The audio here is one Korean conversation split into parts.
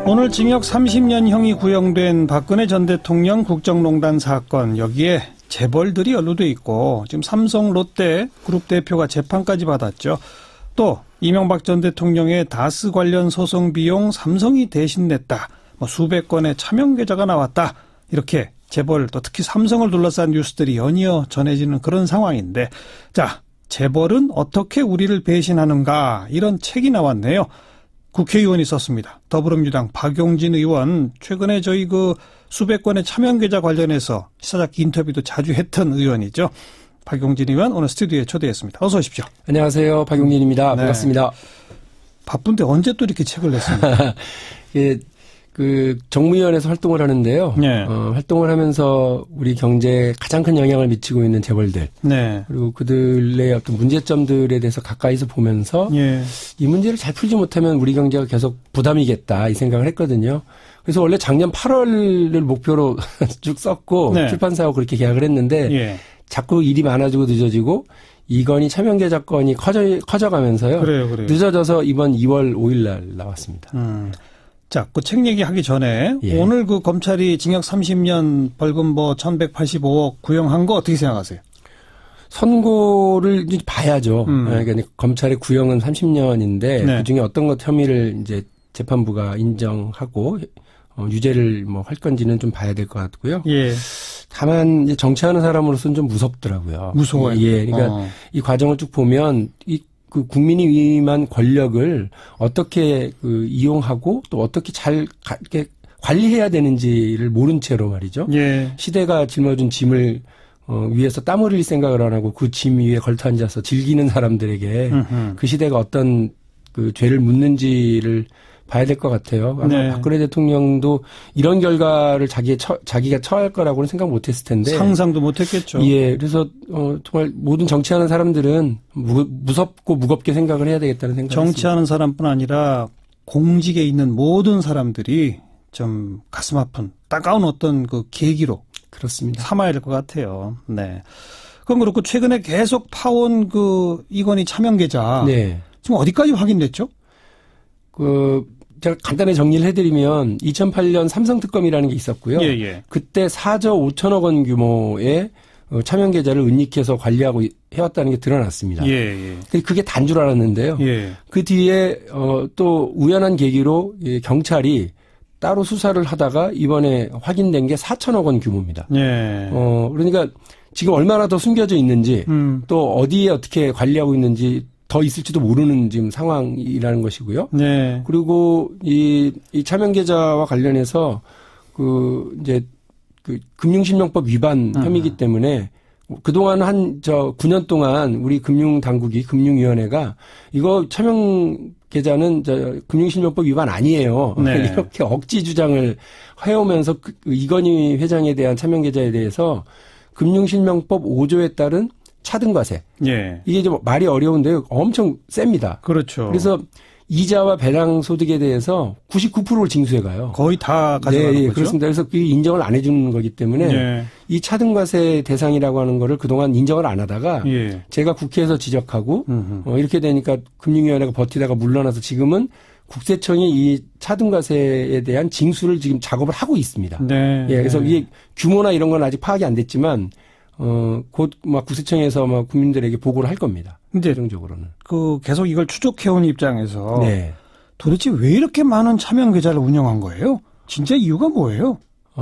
오늘 징역 30년형이 구형된 박근혜 전 대통령 국정농단 사건, 여기에 재벌들이 연루돼 있고 지금 삼성 롯데 그룹 대표가 재판까지 받았죠. 또 이명박 전 대통령의 다스 관련 소송 비용 삼성이 대신 냈다. 수백 건의 차명 계좌가 나왔다. 이렇게 재벌 또 특히 삼성을 둘러싼 뉴스들이 연이어 전해지는 그런 상황인데, 자, 재벌은 어떻게 우리를 배신하는가, 이런 책이 나왔네요. 국회의원이 썼습니다. 더불어민주당 박용진 의원, 최근에 저희 수백 건의 차명 계좌 관련해서 시사잡기 인터뷰도 자주 했던 의원이죠. 박용진 의원 오늘 스튜디오에 초대했습니다. 어서 오십시오. 안녕하세요. 박용진입니다. 네. 반갑습니다. 바쁜데 언제 또 이렇게 책을 냈습니까? 예, 정무위원회에서 활동을 하는데요. 네. 활동을 하면서 우리 경제에 가장 큰 영향을 미치고 있는 재벌들. 네. 그리고 그들의 어떤 문제점들에 대해서 가까이서 보면서 이 문제를 잘 풀지 못하면 우리 경제가 계속 부담이겠다, 이 생각을 했거든요. 그래서 원래 작년 8월을 목표로 쭉 썼고 출판사하고 그렇게 계약을 했는데 자꾸 일이 많아지고 늦어지고 이건희 차명계좌 건이 커져가면서요. 그래요. 늦어져서 이번 2월 5일 날 나왔습니다. 자, 그 책 얘기하기 전에 오늘 검찰이 징역 30년 벌금 1,185억 구형한 거 어떻게 생각하세요? 선고를 이제 봐야죠. 그러니까 검찰의 구형은 30년인데 그중에 어떤 것 혐의를 이제 재판부가 인정하고 유죄를 할 건지는 좀 봐야 될 것 같고요. 다만 이제 정치하는 사람으로서는 좀 무섭더라고요. 무서워요. 그러니까 이 과정을 쭉 보면 그 국민이 위임한 권력을 어떻게 이용하고 또 어떻게 잘 이렇게 관리해야 되는지를 모른 채로 말이죠. 시대가 짊어진 짐을 위에서 땀 흘릴 생각을 안 하고 그 짐 위에 걸터 앉아서 즐기는 사람들에게 그 시대가 어떤 죄를 묻는지를 봐야 될 것 같아요. 아마 박근혜 대통령도 이런 결과를 자기가 처할 거라고는 생각 못했을 텐데. 상상도 못했겠죠. 그래서 정말 모든 정치하는 사람들은 무섭고 무겁게 생각을 해야 되겠다는 생각이 있습니다. 정치하는 사람뿐 아니라 공직에 있는 모든 사람들이 좀 가슴 아픈 따가운 어떤 계기로 그렇습니다. 삼아야 될 것 같아요. 네. 그럼 그렇고 최근에 계속 파온 이건희 차명 계좌. 지금 어디까지 확인됐죠? 제가 간단히 정리를 해드리면 2008년 삼성특검이라는 게 있었고요. 그때 4조 5천억 원 규모의 차명 계좌를 은닉해서 관리하고 해왔다는 게 드러났습니다. 그게 단 줄 알았는데요. 그 뒤에 또 우연한 계기로 경찰이 따로 수사를 하다가 이번에 확인된 게 4천억 원 규모입니다. 그러니까 지금 얼마나 더 숨겨져 있는지 또 어디에 어떻게 관리하고 있는지 더 있을지도 모르는 지금 상황이라는 것이고요. 그리고 이 차명계좌와 관련해서 이제 금융실명법 위반 혐의이기 때문에 그동안 9년 동안 우리 금융당국이 금융위원회가 이거 차명계좌는 금융실명법 위반 아니에요. 이렇게 억지 주장을 해오면서 이건희 회장에 대한 차명계좌에 대해서 금융실명법 5조에 따른 차등과세. 이게 좀 말이 어려운데 엄청 셉니다. 그렇죠. 그래서 이자와 배당 소득에 대해서 99%를 징수해 가요. 거의 다 가져가는 거죠. 그렇습니다. 그래서 그게 인정을 안 해주는 거기 때문에 이 차등과세 대상이라고 하는 거를 그동안 인정을 안 하다가 제가 국회에서 지적하고 이렇게 되니까 금융위원회가 버티다가 물러나서 지금은 국세청이 이 차등과세에 대한 징수를 지금 작업을 하고 있습니다. 그래서 이게 규모나 이런 건 아직 파악이 안 됐지만 곧 국세청에서 국민들에게 보고를 할 겁니다. 근데 최종적으로는 계속 이걸 추적해온 입장에서 도대체 왜 이렇게 많은 차명 계좌를 운영한 거예요? 진짜 이유가 뭐예요?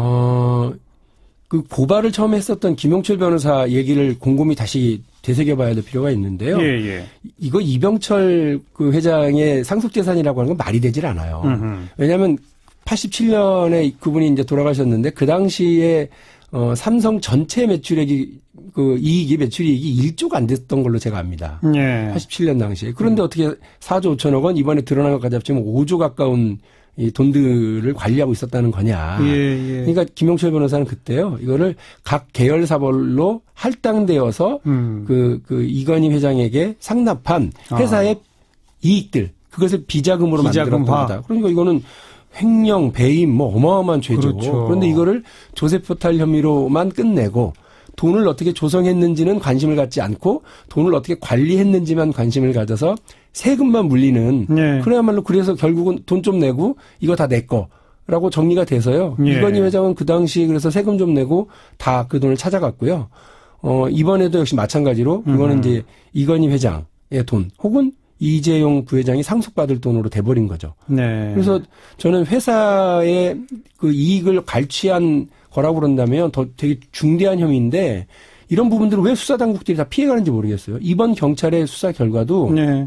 고발을 처음 했었던 김용철 변호사 얘기를 곰곰이 다시 되새겨봐야 될 필요가 있는데요. 이거 이병철 회장의 상속재산이라고 하는 건 말이 되질 않아요. 왜냐하면 87년에 그분이 이제 돌아가셨는데 그 당시에 삼성 전체 매출액이 매출이익이 1조가 안 됐던 걸로 제가 압니다. 87년 당시에. 그런데 어떻게 4조 5천억 원 이번에 드러난 것까지 합치면 5조 가까운 이 돈들을 관리하고 있었다는 거냐. 그러니까 김용철 변호사는 그때요. 이거를 각 계열사별로 할당되어서 이건희 회장에게 상납한 회사의 이익들 그것을 비자금으로 만들었던 거다. 그러니까 이거는 횡령, 배임, 어마어마한 죄죠. 그런데 이거를 조세포탈 혐의로만 끝내고 돈을 어떻게 조성했는지는 관심을 갖지 않고 돈을 어떻게 관리했는지만 관심을 가져서 세금만 물리는 네. 그래야말로 그래서 결국은 돈 좀 내고 이거 다 내 거라고 정리가 돼서요. 예. 이건희 회장은 그 당시 그래서 세금 좀 내고 다 그 돈을 찾아갔고요. 이번에도 역시 마찬가지로 그거는 이제 이건희 회장의 돈 혹은 이재용 부회장이 상속받을 돈으로 돼버린 거죠. 네. 그래서 저는 회사의 그 이익을 갈취한 거라고 그런다면 더 되게 중대한 혐의인데 이런 부분들을 왜 수사당국들이 다 피해가는지 모르겠어요. 이번 경찰의 수사 결과도 네.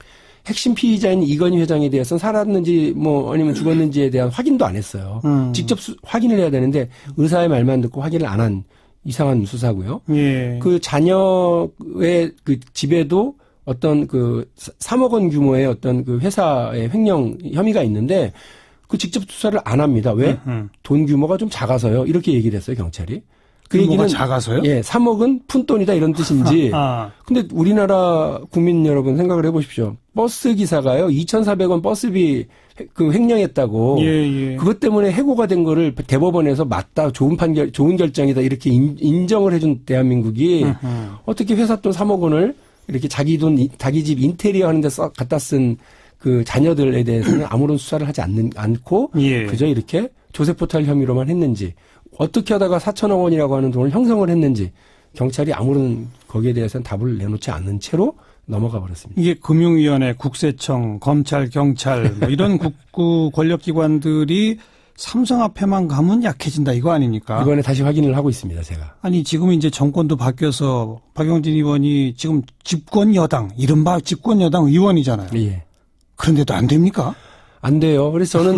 핵심 피의자인 이건희 회장에 대해서는 살았는지 뭐 아니면 죽었는지에 대한 확인도 안 했어요. 직접 확인을 해야 되는데 의사의 말만 듣고 확인을 안 한 이상한 수사고요. 예. 그 자녀의 그 집에도 어떤 그 3억 원 규모의 어떤 그 회사의 횡령 혐의가 있는데 그 직접 수사를 안 합니다. 왜? 돈 규모가 좀 작아서요. 이렇게 얘기를 했어요, 경찰이. 그 얘기는 작아서요? 예, 3억은 푼돈이다 이런 뜻인지. 근데 우리나라 국민 여러분 생각을 해 보십시오. 버스 기사가요. 2,400원 버스비 그 횡령했다고. 예. 그것 때문에 해고가 된 거를 대법원에서 맞다. 좋은 결정이다. 이렇게 인정을 해 준 대한민국이 어떻게 회사 돈 3억 원을 이렇게 자기 돈, 자기 집 인테리어 하는 데 갖다 쓴 그 자녀들에 대해서는 아무런 수사를 하지 않고 예. 그저 이렇게 조세포탈 혐의로만 했는지 어떻게 하다가 4천억 원이라고 하는 돈을 형성을 했는지 경찰이 아무런 거기에 대해서는 답을 내놓지 않는 채로 넘어가 버렸습니다. 이게 금융위원회, 국세청, 검찰, 경찰 뭐 이런 국구 권력기관들이 삼성 앞에만 가면 약해진다 이거 아닙니까? 이번에 다시 확인을 하고 있습니다, 제가. 아니 지금 이제 정권도 바뀌어서 박용진 의원이 지금 집권 여당, 이른바 집권 여당 의원이잖아요. 예. 그런데도 안 됩니까? 안 돼요. 그래서 저는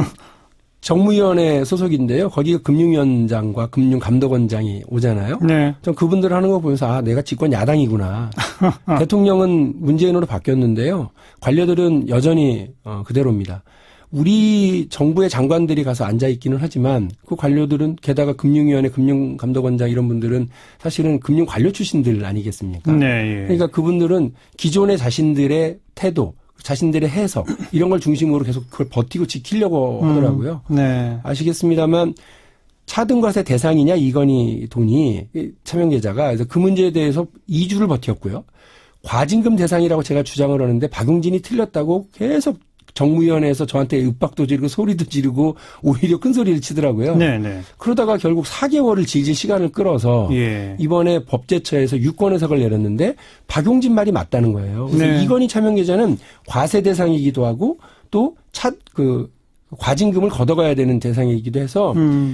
정무위원회 소속인데요. 거기가 금융위원장과 금융감독원장이 오잖아요. 네. 전 그분들 하는 거 보면서 아 내가 집권 야당이구나. 대통령은 문재인으로 바뀌었는데요. 관료들은 여전히 그대로입니다. 우리 정부의 장관들이 가서 앉아 있기는 하지만 그 관료들은 게다가 금융위원회, 금융감독원장 이런 분들은 사실은 금융관료 출신들 아니겠습니까? 네, 예. 그러니까 그분들은 기존의 자신들의 태도, 자신들의 해석 이런 걸 중심으로 계속 그걸 버티고 지키려고 하더라고요. 네. 아시겠습니다만 차등과세 대상이냐 이건희 돈이 차명계좌가 그래서 그 문제에 대해서 2주를 버텼고요. 과징금 대상이라고 제가 주장을 하는데 박용진이 틀렸다고 계속 정무위원회에서 저한테 윽박도 지르고 소리도 지르고 오히려 큰 소리를 치더라고요. 네네. 그러다가 결국 4개월을 질질 시간을 끌어서 예. 이번에 법제처에서 유권 해석을 내렸는데 박용진 말이 맞다는 거예요. 그래서 네. 이건희 차명계좌는 과세 대상이기도 하고 또 과징금을 걷어가야 되는 대상이기도 해서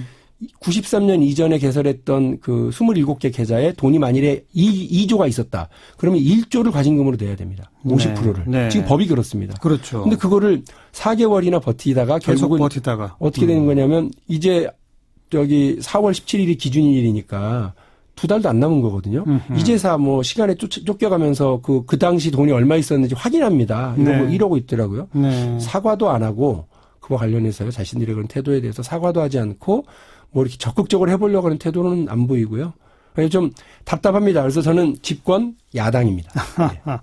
93년 이전에 개설했던 그 27개 계좌에 돈이 만일에 2조가 있었다. 그러면 1조를 과징금으로 내야 됩니다. 50%를. 네. 지금 법이 그렇습니다. 그렇죠. 근데 그거를 4개월이나 버티다가 결국은 어떻게 되는 거냐면 이제 여기 4월 17일이 기준일이니까 2달도 안 남은 거거든요. 이제사 뭐 시간에 쫓겨가면서 그 당시 돈이 얼마 있었는지 확인합니다. 이러고 있더라고요. 네. 사과도 안 하고 그와 관련해서요. 자신들의 그런 태도에 대해서 사과도 하지 않고 뭐 이렇게 적극적으로 해보려고 하는 태도는 안 보이고요. 좀 답답합니다. 그래서 저는 집권 야당입니다. 네.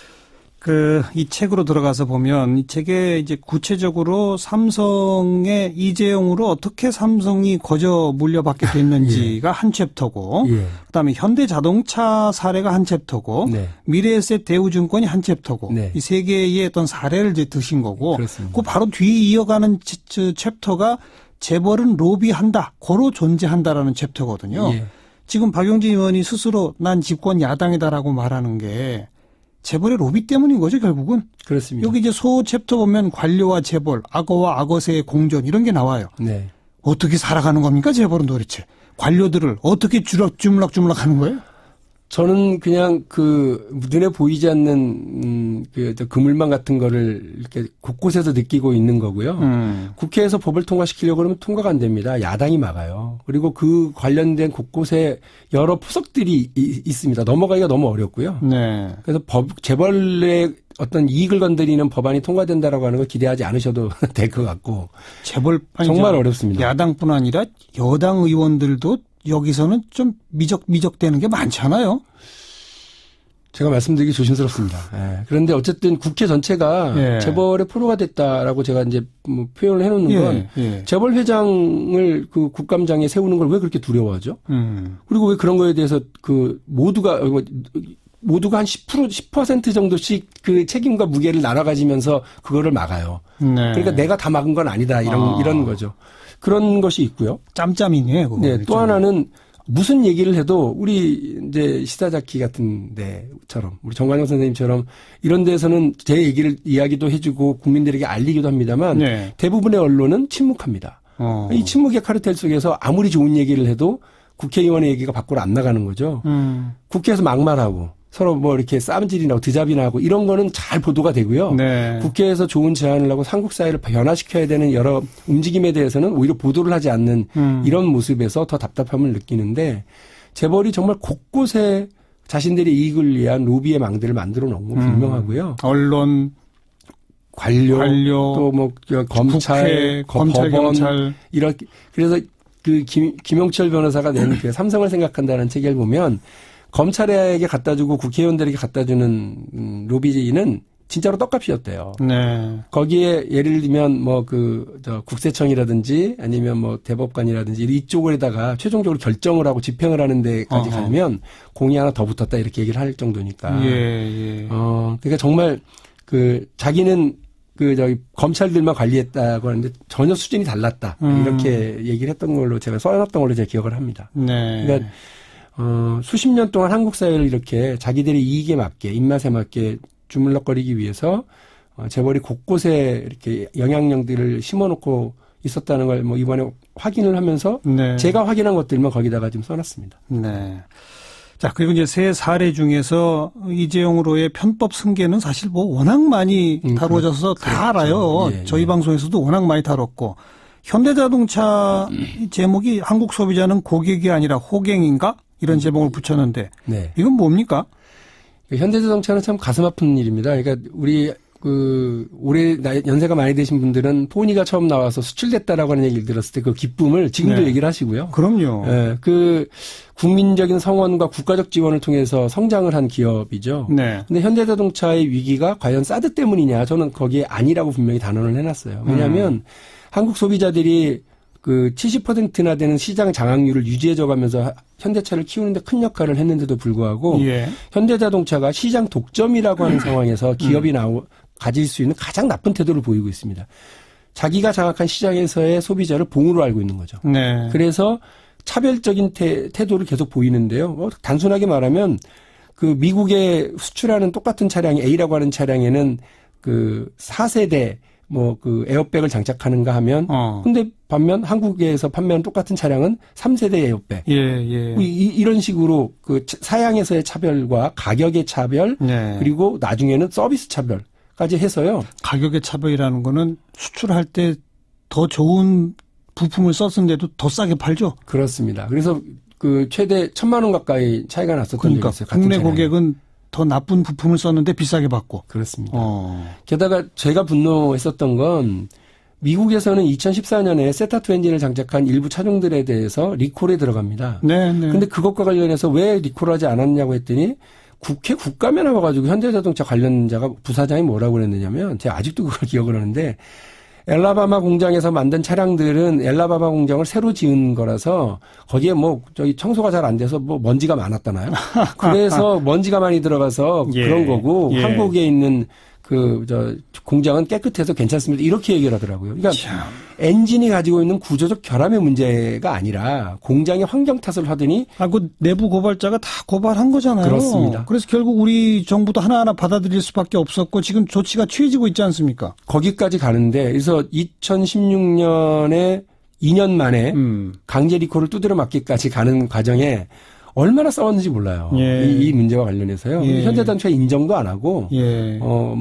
이 책으로 들어가서 보면 이 책에 이제 구체적으로 삼성의 이재용으로 어떻게 삼성이 거저 물려받게 됐는지가 예. 한 챕터고, 예. 그다음에 현대자동차 사례가 한 챕터고, 네. 미래에셋 대우증권이 한 챕터고, 네. 이 세 개의 어떤 사례를 이제 드신 거고, 그렇습니다. 그 바로 뒤에 이어가는 챕터가 재벌은 로비한다, 고로 존재한다라는 챕터거든요. 예. 지금 박용진 의원이 스스로 난 집권 야당이다라고 말하는 게 재벌의 로비 때문인 거죠, 결국은. 그렇습니다. 여기 이제 소 챕터 보면 관료와 재벌, 악어와 악어새의 공존 이런 게 나와요. 네. 어떻게 살아가는 겁니까, 재벌은 도대체? 관료들을 어떻게 주물럭주물럭 하는 거예요? 저는 그냥 눈에 보이지 않는 그물망 같은 거를 이렇게 곳곳에서 느끼고 있는 거고요. 국회에서 법을 통과시키려고 그러면 통과가 안 됩니다. 야당이 막아요. 그리고 그 관련된 곳곳에 여러 포석들이 있습니다. 넘어가기가 너무 어렵고요. 네. 그래서 재벌의 어떤 이익을 건드리는 법안이 통과된다라고 하는 걸 기대하지 않으셔도 될 것 같고. 정말 어렵습니다. 야당뿐 아니라 여당 의원들도 여기서는 좀 미적되는 게 많잖아요. 제가 말씀드리기 조심스럽습니다. 예. 그런데 어쨌든 국회 전체가 예. 재벌의 포로가 됐다라고 제가 이제 뭐 표현을 해놓는 건 재벌 회장을 그 국감장에 세우는 걸 왜 그렇게 두려워하죠? 그리고 왜 그런 거에 대해서 모두가 모두가 한 10% 정도씩 그 책임과 무게를 나눠 가지면서 그거를 막아요. 네. 그러니까 내가 다 막은 건 아니다. 이런 거죠. 그런 것이 있고요. 짬짬이네. 네. 또 하나는 무슨 얘기를 해도 우리 이제 시사자키 같은 데처럼 우리 정관용 선생님처럼 이런 데서는 제 이야기도 해주고 국민들에게 알리기도 합니다만 네. 대부분의 언론은 침묵합니다. 이 침묵의 카르텔 속에서 아무리 좋은 얘기를 해도 국회의원의 얘기가 밖으로 안 나가는 거죠. 국회에서 막말하고 서로 뭐 이렇게 쌈질이 나고 드잡이 나고 이런 거는 잘 보도가 되고요. 네. 국회에서 좋은 제안을 하고 한국 사회를 변화시켜야 되는 여러 움직임에 대해서는 오히려 보도를 하지 않는 이런 모습에서 더 답답함을 느끼는데 재벌이 정말 곳곳에 자신들의 이익을 위한 로비의 망대를 만들어 놓은 건 분명하고요. 언론, 관료 또 뭐 검찰, 법원 경찰. 이렇게 그래서 그 김용철 변호사가 낸 그 삼성을 생각한다는 책을 보면 검찰에게 갖다주고 국회의원들에게 갖다주는 로비는 진짜로 떡값이었대요. 네. 거기에 예를 들면 뭐 국세청이라든지 아니면 뭐 대법관이라든지 이쪽에다가 최종적으로 결정을 하고 집행을 하는 데까지 가면 공이 하나 더 붙었다 이렇게 얘기를 할 정도니까. 예. 그러니까 정말 자기는 검찰들만 관리했다고 하는데 전혀 수준이 달랐다. 이렇게 얘기를 했던 걸로 제가 써놨던 걸로 제가 기억을 합니다. 네. 그러니까 수십 년 동안 한국 사회를 이렇게 자기들의 이익에 맞게 입맛에 맞게 주물럭거리기 위해서 재벌이 곳곳에 이렇게 영향력들을 심어놓고 있었다는 걸 뭐 이번에 확인을 하면서 네. 제가 확인한 것들만 거기다가 좀 써놨습니다. 네. 자, 그리고 이제 세 사례 중에서 이재용으로의 편법 승계는 사실 뭐 워낙 많이 다뤄져서 다 알아요. 예, 저희 방송에서도 워낙 많이 다뤘고. 현대자동차 제목이 한국 소비자는 고객이 아니라 호갱인가? 이런 제목을 붙였는데. 네. 이건 뭡니까? 현대자동차는 참 가슴 아픈 일입니다. 그러니까 우리 올해 연세가 많이 되신 분들은 포니가 처음 나와서 수출됐다라고 하는 얘기를 들었을 때 그 기쁨을 지금도 네. 얘기를 하시고요. 그럼요. 네, 국민적인 성원과 국가적 지원을 통해서 성장을 한 기업이죠. 네. 근데 현대자동차의 위기가 과연 사드 때문이냐? 저는 거기에 아니라고 분명히 단언을 해놨어요. 왜냐하면 한국 소비자들이 70%나 되는 시장 장악률을 유지해줘가면서 현대차를 키우는데 큰 역할을 했는데도 불구하고 예. 현대자동차가 시장 독점이라고 하는 상황에서 기업이 가질 수 있는 가장 나쁜 태도를 보이고 있습니다. 자기가 장악한 시장에서의 소비자를 봉으로 알고 있는 거죠. 네. 그래서 차별적인 태도를 계속 보이는데요. 단순하게 말하면 미국에 수출하는 똑같은 차량이 A라고 하는 차량에는 4세대 에어백을 장착하는가 하면 근데 반면 한국에서 판매하는 똑같은 차량은 3세대 에어백. 예. 이런 식으로 사양에서의 차별과 가격의 차별 네. 그리고 나중에는 서비스 차별까지 해서요. 가격의 차별이라는 거는 수출할 때 더 좋은 부품을 썼는데도 더 싸게 팔죠. 그렇습니다. 그래서 최대 1,000만 원 가까이 차이가 났었던 적이 있어요. 국내 고객은 더 나쁜 부품을 썼는데 비싸게 받고. 그렇습니다. 게다가 제가 분노했었던 건 미국에서는 2014년에 세타2 엔진을 장착한 일부 차종들에 대해서 리콜에 들어갑니다. 네. 근데 그것과 관련해서 왜 리콜하지 않았냐고 했더니 국회 국감에 나와가지고 현대자동차 관련자가 부사장이 뭐라고 그랬느냐면 제가 아직도 그걸 기억을 하는데 엘라바마 공장에서 만든 차량들은 엘라바마 공장을 새로 지은 거라서 거기에 청소가 잘 안 돼서 먼지가 많았잖아요. 그래서 먼지가 많이 들어가서 예. 그런 거고 예. 한국에 있는 공장은 깨끗해서 괜찮습니다. 이렇게 얘기를 하더라고요. 그러니까 엔진이 가지고 있는 구조적 결함의 문제가 아니라 공장의 환경 탓을 하더니 내부 고발자가 다 고발한 거잖아요. 그렇습니다. 그래서 결국 우리 정부도 하나하나 받아들일 수밖에 없었고 지금 조치가 취해지고 있지 않습니까? 거기까지 가는데 그래서 2016년에 2년 만에 강제 리콜을 두드려 맞기까지 가는 과정에 얼마나 싸웠는지 몰라요. 예. 이 문제와 관련해서요. 예. 현대자동차 인정도 안 하고, 예.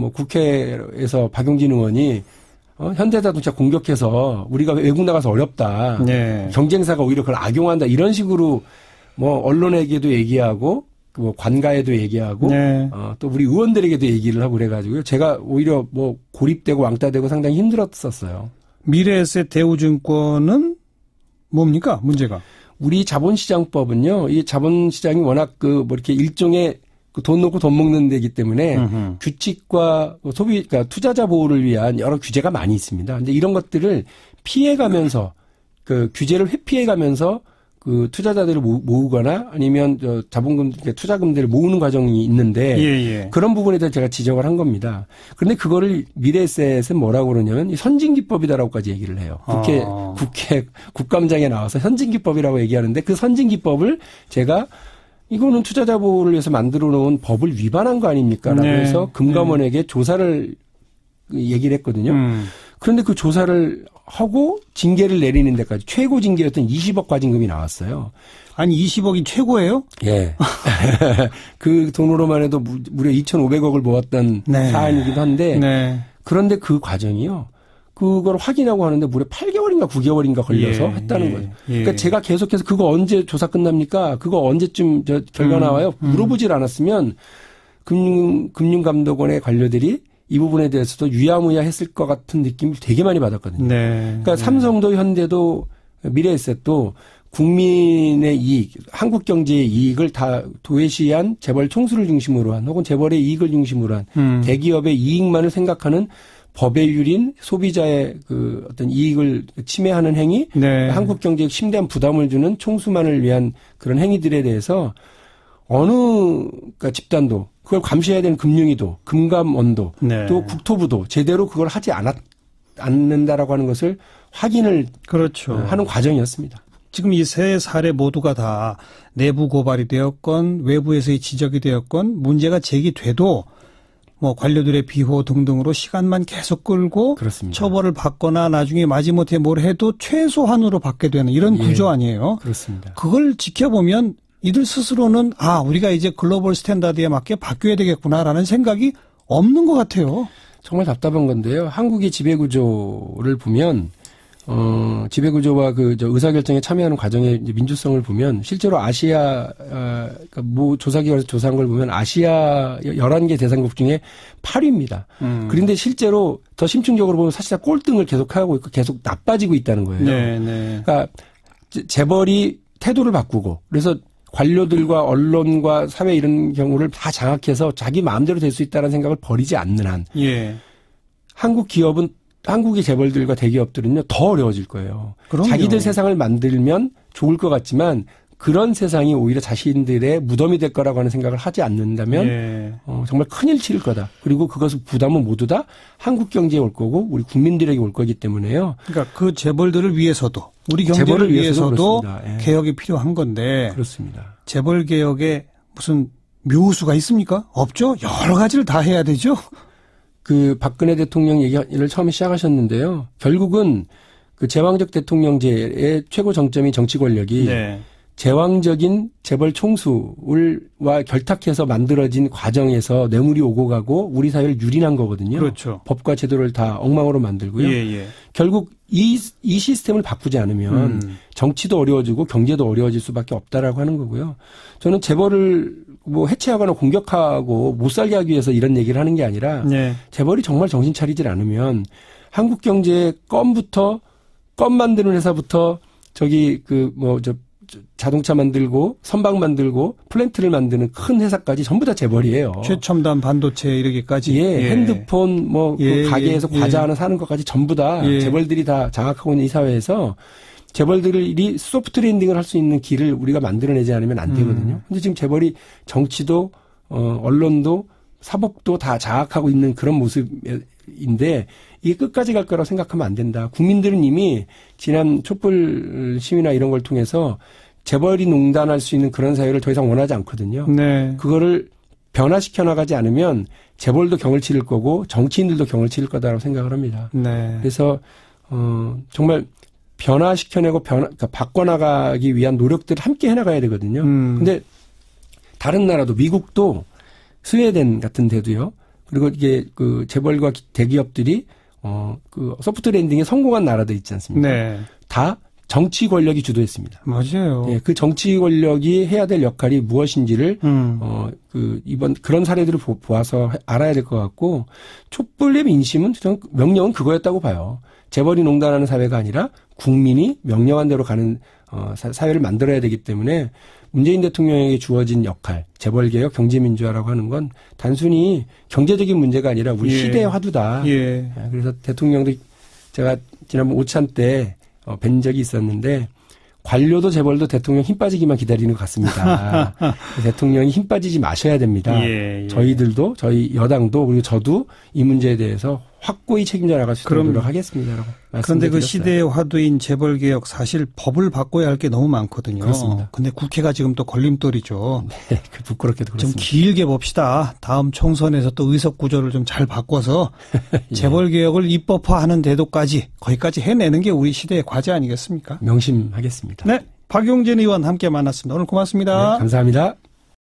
국회에서 박용진 의원이, 현대자동차 공격해서 우리가 외국 나가서 어렵다. 예. 경쟁사가 오히려 그걸 악용한다. 이런 식으로 언론에게도 얘기하고, 관가에도 얘기하고, 예. 또 우리 의원들에게도 얘기를 하고 그래가지고요. 제가 오히려 고립되고 왕따되고 상당히 힘들었었어요. 미래에셋 대우증권은 뭡니까? 문제가? 우리 자본시장법은요, 이 자본시장이 워낙 이렇게 일종의 돈 놓고 돈 먹는 데이기 때문에 규칙과 그러니까 투자자 보호를 위한 여러 규제가 많이 있습니다. 근데 이런 것들을 피해가면서 규제를 회피해가면서 그 투자자들을 모으거나 아니면 자본금, 투자금들을 모으는 과정이 있는데 예. 그런 부분에 대해서 제가 지적을 한 겁니다. 그런데 그거를 미래에셋은 뭐라고 그러냐면 선진기법이다라고까지 얘기를 해요. 국회 국감장에 나와서 선진기법이라고 얘기하는데 그 선진기법을 제가 이거는 투자자 보호를 위해서 만들어 놓은 법을 위반한 거 아닙니까? 라고 해서 금감원에게 조사를 얘기를 했거든요. 그런데 그 조사를 하고 징계를 내리는 데까지 최고 징계였던 20억 과징금이 나왔어요. 아니 20억이 최고예요? 예. 그 돈으로만 해도 무려 2,500억을 모았던 사안이기도 한데 그런데 그 과정이요. 그걸 확인하고 하는데 무려 8개월인가 9개월인가 걸려서 했다는 거죠. 그러니까 제가 계속해서 그거 언제 조사 끝납니까? 그거 언제쯤 결과 나와요? 물어보질 않았으면 금융감독원의 관료들이 이 부분에 대해서도 유야무야 했을 것 같은 느낌을 되게 많이 받았거든요. 그러니까 삼성도 현대도 미래에셋도 국민의 이익, 한국 경제의 이익을 다 도외시한 재벌 총수를 중심으로 한 혹은 재벌의 이익을 중심으로 한 대기업의 이익만을 생각하는 법에 유린 소비자의 그 어떤 이익을 침해하는 행위, 한국 경제에 심대한 부담을 주는 총수만을 위한 그런 행위들에 대해서 어느 그러니까 집단도 그걸 감시해야 되는 금융위도, 금감원도, 또 국토부도 제대로 그걸 하지 않는다라고 하는 것을 확인을 하는 과정이었습니다. 지금 이 세 사례 모두가 다 내부 고발이 되었건 외부에서의 지적이 되었건 문제가 제기돼도 뭐 관료들의 비호 등등으로 시간만 계속 끌고 그렇습니다. 처벌을 받거나 나중에 마지못해 뭘 해도 최소한으로 받게 되는 이런 구조 아니에요? 그렇습니다. 그걸 지켜보면 이들 스스로는 우리가 이제 글로벌 스탠다드에 맞게 바뀌어야 되겠구나라는 생각이 없는 것 같아요. 정말 답답한 건데요. 한국의 지배구조를 보면 지배구조와 그 의사결정에 참여하는 과정의 민주성을 보면 실제로 아시아 그러니까 조사기관에서 조사한 걸 보면 아시아 11개 대상국 중에 8위입니다. 그런데 실제로 더 심층적으로 보면 사실상 꼴등을 계속하고 있고 계속 나빠지고 있다는 거예요. 그러니까 재벌이 태도를 바꾸고 그래서 관료들과 언론과 사회 이런 경우를 다 장악해서 자기 마음대로 될 수 있다는 생각을 버리지 않는 한 한국 기업은 한국의 재벌들과 대기업들은요 더 어려워질 거예요. 그럼요. 자기들 세상을 만들면 좋을 것 같지만 그런 세상이 오히려 자신들의 무덤이 될 거라고 하는 생각을 하지 않는다면 정말 큰일 치를 거다. 그리고 그것을 부담은 모두 다 한국 경제에 올 거고 우리 국민들에게 올 거기 때문에요. 그러니까 그 재벌들을 위해서도 우리 경제를 위해서도 개혁이 필요한 건데 그렇습니다. 재벌 개혁에 무슨 묘수가 있습니까? 없죠. 여러 가지를 다 해야 되죠. 그 박근혜 대통령 얘기를 처음에 시작하셨는데요. 결국은 그 제왕적 대통령제의 최고 정점이 정치 권력이 제왕적인 재벌 총수와 결탁해서 만들어진 과정에서 뇌물이 오고 가고 우리 사회를 유린한 거거든요. 그렇죠. 법과 제도를 다 엉망으로 만들고요. 결국 이 시스템을 바꾸지 않으면 정치도 어려워지고 경제도 어려워질 수밖에 없다라고 하는 거고요. 저는 재벌을 뭐 해체하거나 공격하고 못 살게 하기 위해서 이런 얘기를 하는 게 아니라 재벌이 정말 정신 차리질 않으면 한국 경제의 껌 만드는 회사부터 자동차 만들고 선박 만들고 플랜트를 만드는 큰 회사까지 전부 다 재벌이에요. 최첨단 반도체 이르기까지. 핸드폰 그 가게에서 과자 하나 사는 것까지 전부 다 재벌들이 다 장악하고 있는 이 사회에서 재벌들이 소프트 랜딩을 할 수 있는 길을 우리가 만들어내지 않으면 안 되거든요. 근데 지금 재벌이 정치도 언론도 사법도 다 장악하고 있는 그런 모습인데 이게 끝까지 갈 거라고 생각하면 안 된다. 국민들은 이미 지난 촛불 시위나 이런 걸 통해서 재벌이 농단할 수 있는 그런 사회를 더 이상 원하지 않거든요. 그거를 변화시켜 나가지 않으면 재벌도 경을 치를 거고 정치인들도 경을 치를 거다라고 생각을 합니다. 그래서 정말 변화시켜내고 그러니까 바꿔나가기 위한 노력들을 함께 해나가야 되거든요. 근데 다른 나라도 미국도 스웨덴 같은 데도요. 그리고 이게 그 재벌과 대기업들이 그 소프트 랜딩에 성공한 나라들 있지 않습니까? 다 정치 권력이 주도했습니다. 맞아요. 그 정치 권력이 해야 될 역할이 무엇인지를 이번 그런 사례들을 보아서 알아야 될 것 같고 촛불의 민심은 저는 명령은 그거였다고 봐요. 재벌이 농단하는 사회가 아니라 국민이 명령한 대로 가는 사회를 만들어야 되기 때문에 문재인 대통령에게 주어진 역할, 재벌개혁, 경제민주화라고 하는 건 단순히 경제적인 문제가 아니라 우리 시대의 화두다. 그래서 대통령도 제가 지난번 오찬 때 뵌 적이 있었는데 관료도 재벌도 대통령 힘 빠지기만 기다리는 것 같습니다. 대통령이 힘 빠지지 마셔야 됩니다. 예. 저희들도 저희 여당도 그리고 저도 이 문제에 대해서 확고히 책임져 나갈 수 있도록 노력하겠습니다라고 말씀드렸어요. 그런데 그 시대의 화두인 재벌개혁 사실 법을 바꿔야 할 게 너무 많거든요. 그렇습니다. 근데 국회가 지금 또 걸림돌이죠. 네, 부끄럽게도 그렇습니다. 좀 길게 봅시다. 다음 총선에서 또 의석 구조를 좀 잘 바꿔서 예. 재벌개혁을 입법화하는 데도까지 거기까지 해내는 게 우리 시대의 과제 아니겠습니까? 명심하겠습니다. 네, 박용진 의원 함께 만났습니다. 오늘 고맙습니다. 네, 감사합니다.